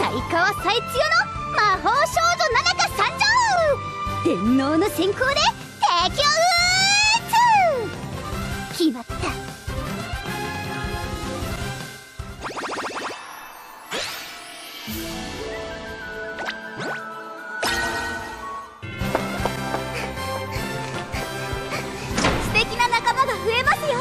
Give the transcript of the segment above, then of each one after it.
才川最強の魔法少女ナナカ参上。電脳の先行で敵を撃つ。決まった。素敵な仲間が増えますよ。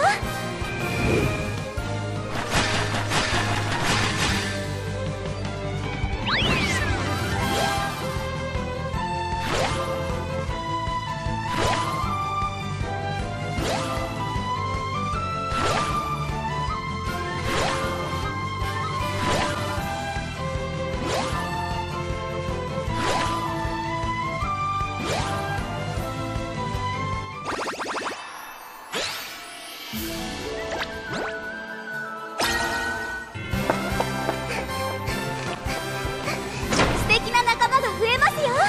素敵な仲間が増えますよ。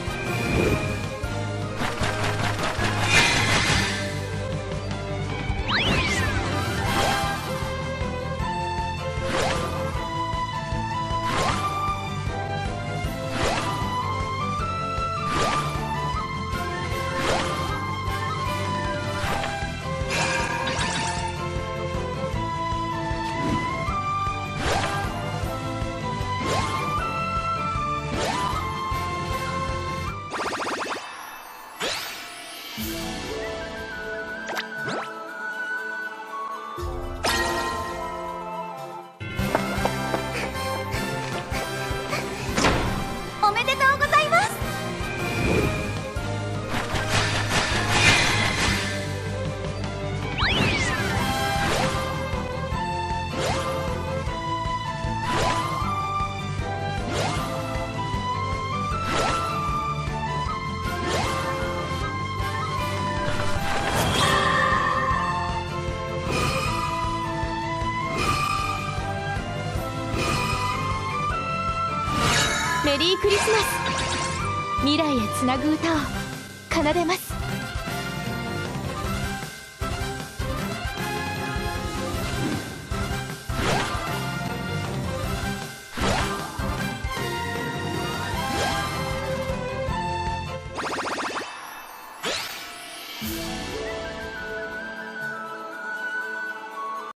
おめでとうございます。メリークリスマス。未来へつなぐ歌を奏でます。